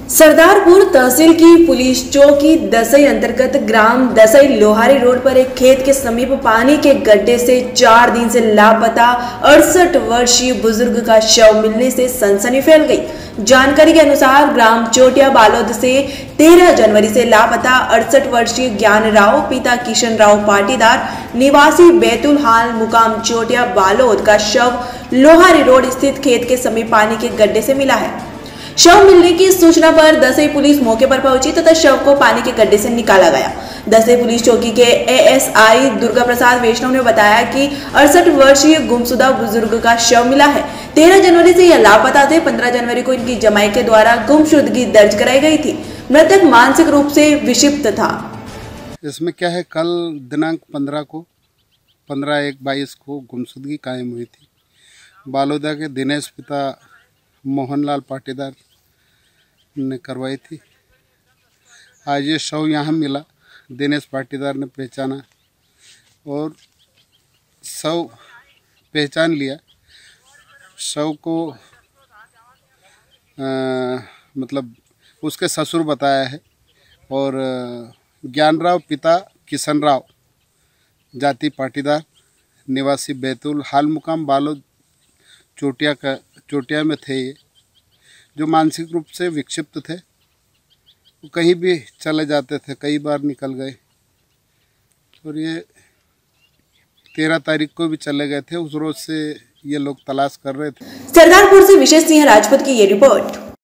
सरदारपुर तहसील की पुलिस चौकी दसई अंतर्गत ग्राम दसई लोहारी रोड पर एक खेत के समीप पानी के गड्ढे से 4 दिन से लापता 68 वर्षीय बुजुर्ग का शव मिलने से सनसनी फैल गई। जानकारी के अनुसार ग्राम चोटिया बालोद से 13 जनवरी से लापता 68 वर्षीय ज्ञान राव पिता किशन राव पाटीदार निवासी बैतुल हाल मुकाम चोटिया बालोद का शव लोहारी रोड स्थित खेत के समीप पानी के गड्ढे से मिला है। शव मिलने की सूचना पर दसई पुलिस मौके पर पहुंची तथा शव को पानी के गड्ढे से निकाला गया। दसई पुलिस चौकी के एएसआई दुर्गा प्रसाद वैष्णव ने बताया कि 68 वर्षीय गुमशुदा बुजुर्ग का शव मिला है। 13 जनवरी से यह लापता थे। 15 जनवरी को इनकी जमाई के द्वारा गुमशुदगी दर्ज कराई गई थी। मृतक मानसिक रूप से विक्षिप्त था। इसमें क्या है, कल दिनांक 15 को 15/1/22 को गुमशुदगी कायम हुई थी। बालोदा के दिनेश पिता मोहनलाल पाटीदार ने करवाई थी। आज ये शव यहाँ मिला। दिनेश पाटीदार ने पहचाना और शव पहचान लिया। शव को मतलब उसके ससुर बताया है और ज्ञान राव पिता किशन राव जाति पाटीदार निवासी बैतुल हाल मुकाम बालोद चोटिया में थे। ये जो मानसिक रूप से विक्षिप्त थे, वो कहीं भी चले जाते थे, कई बार निकल गए और ये 13 तारीख को भी चले गए थे। उस रोज से ये लोग तलाश कर रहे थे। सरदारपुर से विशेष सिंह राजपूत की ये रिपोर्ट।